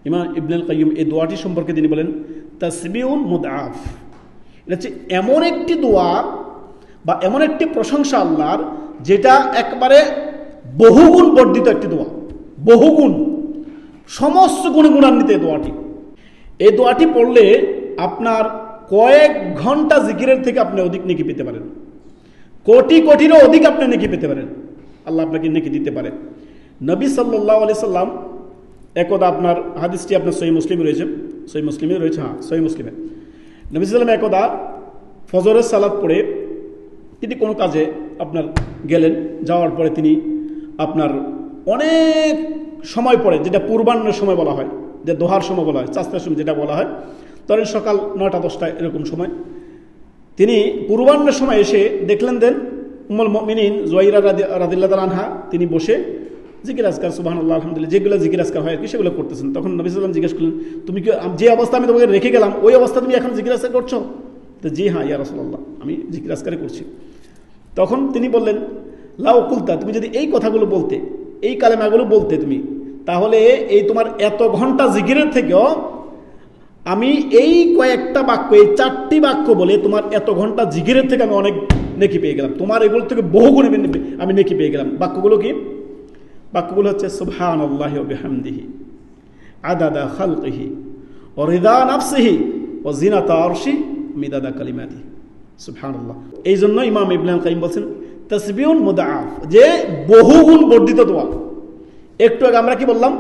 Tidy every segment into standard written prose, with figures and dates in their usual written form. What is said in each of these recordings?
ইমাম ইবনুল কাইয়্যিম এই দোয়াটি সম্পর্কে তিনি বলেন তাসবিহুন মুদআফ, এটা হচ্ছে এমন একটি দোয়া বা এমন একটি প্রশংসা আল্লাহর যেটা একবারে বহুগুণ বর্ধিত একটি দোয়া, বহুগুণ, সমস্ত গুণে গুণান্বিত এই দোয়াটি পড়লে আপনার কয়েক ঘন্টা জিকিরের থেকে আপনি অধিক নেকি পেতে পারেন, কোটি কোটিরও অধিক আপনি নেকি পেতে পারেন, আল্লাহ আপনাকে নেকি দিতে পারে। নবী সাল্লাল্লাহু আলাইহি সাল্লাম একদা, আপনার হাদিসটি আপনার সহিহ মুসলিমে রয়েছে, সহিহ মুসলিমে রয়েছে, হ্যাঁ সহিহ মুসলিমে, নবী সাল্লাম একদা ফজরের সালাত পড়ে তিনি কোনো কাজে আপনার গেলেন, যাওয়ার পরে তিনি আপনার অনেক সময় পরে, যেটা পূর্বাহ্নের সময় বলা হয়, যে দোহার সময় বলা হয়, চাষটার সময় যেটা বলা হয়, ধরেন সকাল 9টা-10টা এরকম সময়, তিনি পূর্বাহ্নের সময় এসে দেখলেন দেন উম্মুল মুমিনিন জুয়াইরা রাদিয়াল্লাহু তাআলা আনহা তিনি বসে জিকির আজকার সুবহানাল্লাহ আলহামদুলিল্লাহ যেগুলো জিকির আজকার হয় আর কি সেগুলো করতেছেন। তখন নবী সাল্লাল্লাহু আলাইহি ওয়াসাল্লাম জিজ্ঞেস করলেন, তুমি কি যে অবস্থা আমি তোমাকে রেখে গেলাম ওই অবস্থা তুমি এখন জিকির আজকার করছো? তো জি হ্যাঁ ইয়া রাসূলুল্লাহ, আমি জিকির আজকারই করছি। তখন তিনি বললেন, লাউ কুলতা, তুমি যদি এই কথাগুলো বলতে, এই কালেমাগুলো বলতে তুমি, তাহলে এই তোমার এত ঘন্টা জিকিরের থেকেও আমি এই কয়েকটা বাক্য, এই 4টি বাক্য বলে তোমার এত ঘন্টা জিকিরের থেকে আমি অনেক নেকি পেয়ে গেলাম, তোমার এগুলো থেকে বহু গুণে আমি নেকি পেয়ে গেলাম। বাক্যগুলো কি? বাক্যগুলো হচ্ছে সুবহানাল্লাহি ওয়া বিহামদিহি আদাদা খালকিহি ওয়া রিদা নাফসিহি ওয়া জিনাতা আরশি মিদাদা কালিমাতিহি। সুবহানাল্লাহ। এই জন্য ইমাম ইবনুল কাইয়্যিম বলছেন তাসবিহুন মুদআফ, যে বহুগুণ বর্ধিত দোয়া। একটু আগে আমরা কি বললাম,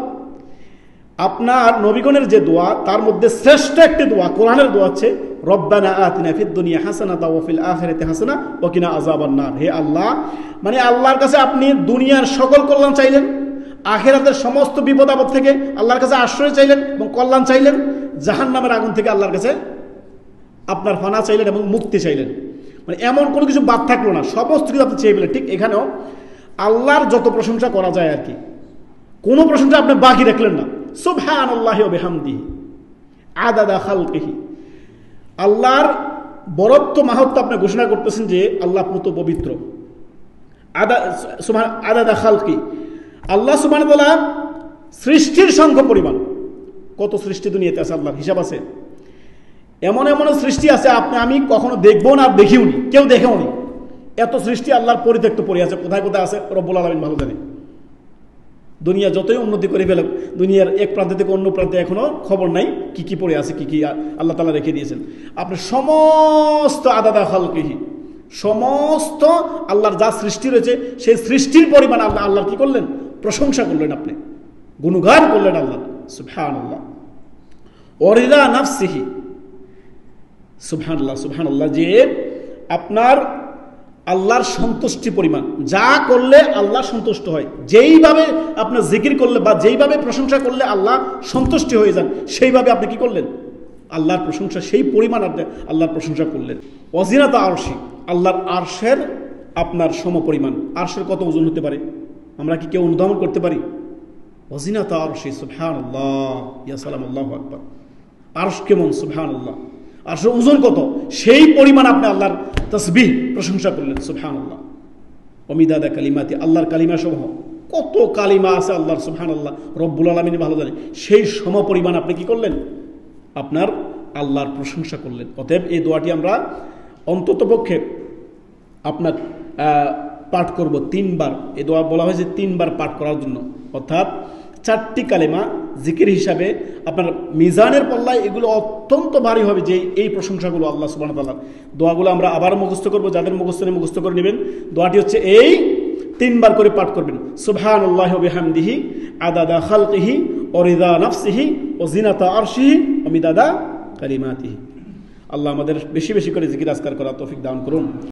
আপনার নবীগণের যে দোয়া তার মধ্যে শ্রেষ্ঠ একটি দোয়া কোরআনের দোয়া হচ্ছে রব্বানা আতিনা ফিদ দুনিয়া হাসানাতাও ওয়া ফিল আখিরাতি হাসানা ওয়া কিনা আযাবান নার। হে আল্লাহ, মানে আল্লাহর কাছে আপনি দুনিয়ার সকল কল্যাণ চাইলেন, আখিরাতের সমস্ত বিপদ আপদ থেকে আল্লাহর কাছে আশ্রয় চাইলেন এবং কল্যাণ চাইলেন, জাহান্নামের আগুন থেকে আল্লাহর কাছে আপনার ফানা চাইলেন এবং মুক্তি চাইলেন। মানে এমন কোনো কিছু বাদ থাকলো না, সমস্ত কিছু আপনি চেয়ে পেলেন। ঠিক এখানেও আল্লাহর যত প্রশংসা করা যায় আর কি, কোনো প্রশংসা আপনি বাকি রাখলেন না। সুবহানাল্লাহি ওয়া বিহামদিহি আদাদা খালকিহি, আল্লাহর বরত্ব মাহাত্ম্য আপনি ঘোষণা করতেছেন যে আল্লাহ পুত পবিত্র। আদাদা খালকি, আল্লাহ সুবহানাহু ওয়া তাআলা সৃষ্টির সংখ্যা পরিমাণ, কত সৃষ্টি দুনিয়াতে আছে আল্লাহর হিসাব আছে। এমন এমন সৃষ্টি আছে আমি কখনো দেখবো না, দেখিও নি, কেউ দেখেও নি, এত সৃষ্টি আল্লাহর পরিত্যক্ত পড়ে আছে, কোথায় কোথায় আছে রব্বুল আলামিন ভালো জানে। দুনিয়া যতই উন্নতি করে ফেলে, দুনিয়ার এক প্রান্ত থেকে অন্য প্রান্তে এখনো খবর নাই কি কি পড়ে আছে, কি কি আল্লাহ তাআলা রেখে দিয়েছেন। আপনি সমস্ত আদাদা খালকিহি, সমস্ত আল্লাহর যা সৃষ্টি রয়েছে সেই সৃষ্টির পরিমাণ আল্লাহর কি করলেন? প্রশংসা করলেন, আপনি গুণগান করলেন আল্লাহ। সুবহানাল্লাহ। ওয়ারিদা নাফসিহি, সুবহানাল্লাহ সুবহানাল্লাহ, যে আপনার আল্লাহর সন্তুষ্টি পরিমাণ, যা করলে আল্লাহ সন্তুষ্ট হয়, যেইভাবে আপনার জিকির করলে বা যেইভাবে প্রশংসা করলে আল্লাহ সন্তুষ্টি হয়ে যান, সেইভাবে আপনি কি করলেন? আল্লাহর প্রশংসা, সেই পরিমাণ আপনি আল্লাহর প্রশংসা করলেন। ওয়াজিনাতা আরশি, আল্লাহর আরশের আপনার সমপরিমাণ। আরশের কত ওজন হতে পারে আমরা কি কেউ অনুধাবন করতে পারি? ওয়াজিনাতা আরশি, সুবহানাল্লাহ, ইয়া সালাম, আল্লাহু আকবার। আরশ কেমন? সুবহানাল্লাহ। আরশের ওজন কত? সেই পরিমাণ আপনি আল্লাহর তাসবিহ প্রশংসা করলেন। সুবহানাল্লাহ। ওমিদাদা কালিমাতি, আল্লাহর কালিমা সমূহ, কত কালিমা আছে আল্লাহর, সুবহানাল্লাহ, রব্বুল আলামিন ভালো জানে, সেই সমপরিমাণ আপনি কি করলেন? আপনার আল্লাহর প্রশংসা করলেন। অতএব এই দোয়াটি আমরা অন্ততপক্ষে আপনার পাঠ করব 3 বার। এই দোয়া বলা হয়েছে 3 বার পাঠ করার জন্য, অর্থাৎ 4টি কালেমা জিকির হিসাবে আপনার মিজানের পাল্লায় এগুলো অত্যন্ত ভারী হবে, যে এই প্রশংসাগুলো আল্লাহ সুবহানাহু ওয়া তাআলার। দোয়াগুলো আমরা আবার মুখস্থ করব, যাদের মুখস্থ নেই মুখস্থ করে নেবেন। দোয়াটি হচ্ছে এই 3 বার করে পাঠ করবেন। সুবহানাল্লাহি ওয়া বিহামদিহি আদাদা খালকিহি ওয়া রিদা নাফসিহি ওয়া জিনাতা আরশিহি ওয়া মিদাদা কালিমাতিহি। আল্লাহ আমাদের বেশি বেশি করে জিকির আজকার করার তৌফিক দান করুন।